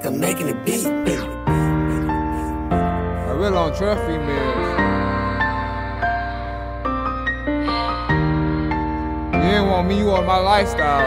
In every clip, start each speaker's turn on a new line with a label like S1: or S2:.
S1: like I'm making a beat.
S2: I really don't trust females. You ain't want me, you want my lifestyle.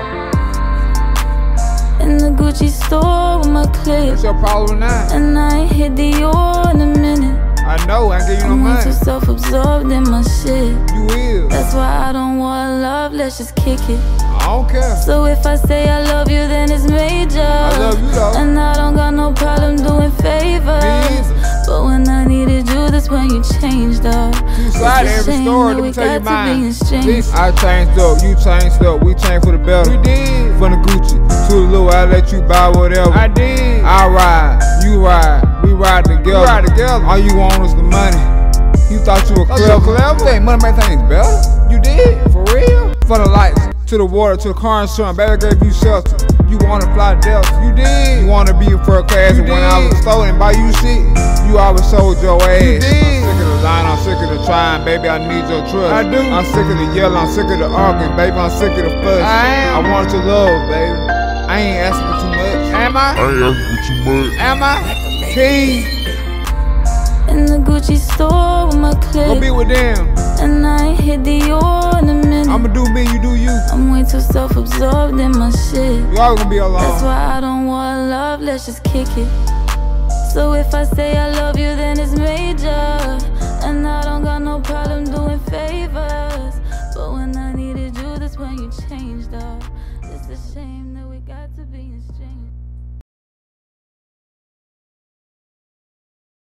S3: In the Gucci store with my clip.
S2: What's your problem now?
S3: And I ain't hit Dior in a minute.
S2: I know, I ain't give you no money.
S3: I'm too self-absorbed in my shit.
S2: You will.
S3: That's why I don't want love, let's just kick it.
S2: I don't care.
S3: So if I say I love you, then it's major.
S2: I love you though.
S3: And I don't got no problem doing favors. But when I needed you, that's when you changed up.
S2: You slide every story, let me tell you mine. I changed up, you changed up, we changed for the better. We did. From the Gucci to the Louis, I let you buy whatever. I did. I ride, you ride, we ride together. We ride together. All you want is the money. You thought you were clever. You think money make things better? You did, for real? For the lights, to the water, to the car insurance, baby gave you shelter. You wanna fly Delta, you did. You wanna be in first class, and when I was stolen and buy you shit, you always sold your ass. You did. I'm sick of the line, I'm sick of the trying, baby, I need your trust. I do. I'm sick of the yelling, I'm sick of the arguing, baby, I'm sick of the fuss. I want your love, baby. I ain't asking for too much. Am I? I ain't asking for too much. Am I? King.
S3: In the Gucci store with my clip.
S2: Go be with them.
S3: And I ain't hit Dior in a minute.
S2: I'ma do me, you do you.
S3: I'm way too self-absorbed in my shit.
S2: You always gonna be alone.
S3: That's why I don't want love, let's just kick it. So if I say I love you, then it's major.